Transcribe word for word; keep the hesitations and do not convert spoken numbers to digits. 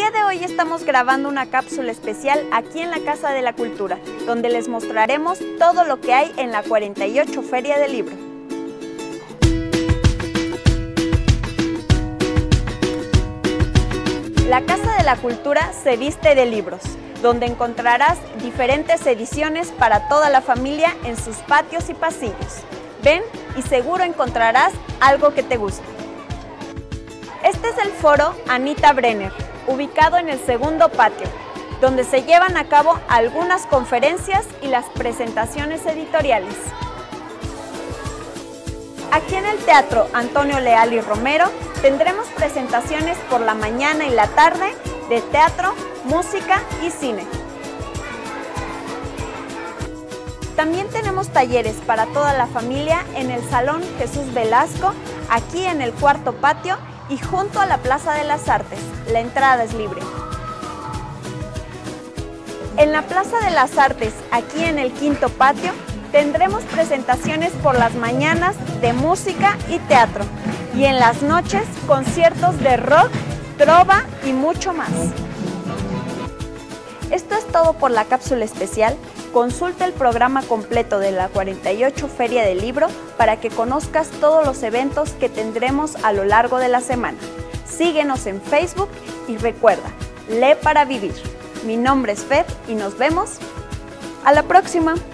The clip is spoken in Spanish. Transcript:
día de hoy estamos grabando una cápsula especial aquí en la Casa de la Cultura, donde les mostraremos todo lo que hay en la cuarenta y ocho Feria del Libro. La Casa de la Cultura se viste de libros, donde encontrarás diferentes ediciones para toda la familia en sus patios y pasillos. Ven y seguro encontrarás algo que te guste. Este es el foro Anita Brenner, ubicado en el segundo patio, donde se llevan a cabo algunas conferencias y las presentaciones editoriales. Aquí en el Teatro Antonio Leal y Romero tendremos presentaciones por la mañana y la tarde de teatro, música y cine. También tenemos talleres para toda la familia en el Salón Jesús Velasco, aquí en el cuarto patio y junto a la Plaza de las Artes. La entrada es libre. En la Plaza de las Artes, aquí en el quinto patio, tendremos presentaciones por las mañanas de música y teatro, y en las noches conciertos de rock, trova y mucho más. Esto es todo por la cápsula especial. Consulta el programa completo de la cuarenta y ocho Feria del Libro para que conozcas todos los eventos que tendremos a lo largo de la semana. Síguenos en Facebook y recuerda, lee para vivir. Mi nombre es Fer y nos vemos a la próxima.